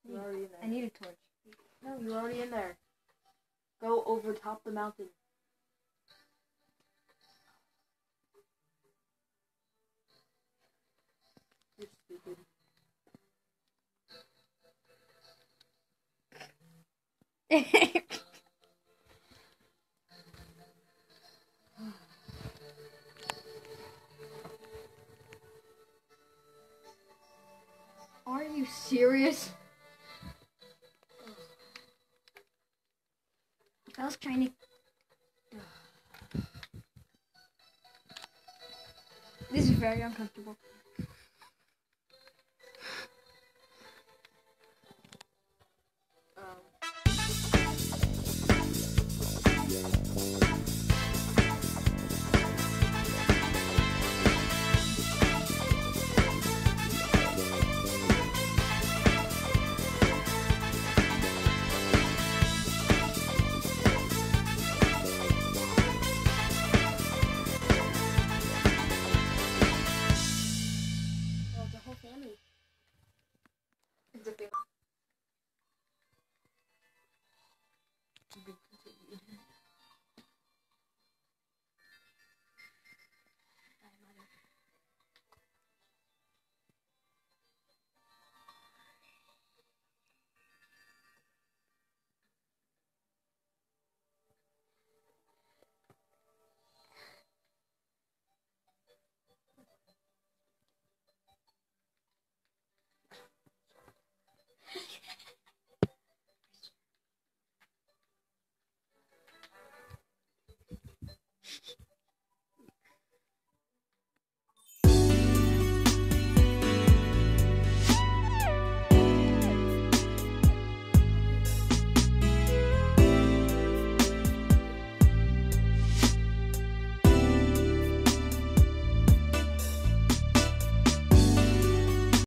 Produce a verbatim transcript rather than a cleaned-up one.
You're already in there. I need a torch. No, you're already in there. Go over top the mountain. You're stupid. Are you serious? I was trying to... This is very uncomfortable. Big